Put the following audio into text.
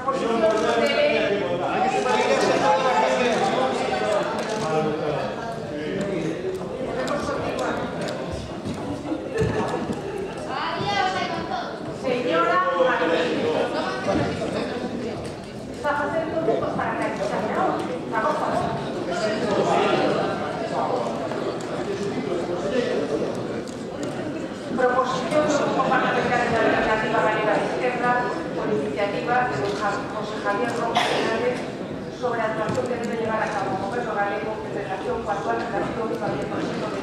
proposición de ley. Señora está facendo todo para que aquí se vamos a ver. Proposición do Grupo Parlamentario da Alternativa Galega de Esquerda por iniciativa de José Javier Gómez Fernández sobre a actuación que debe llevar a cabo o Goberno galego en relación coa actual relación coa Consejo de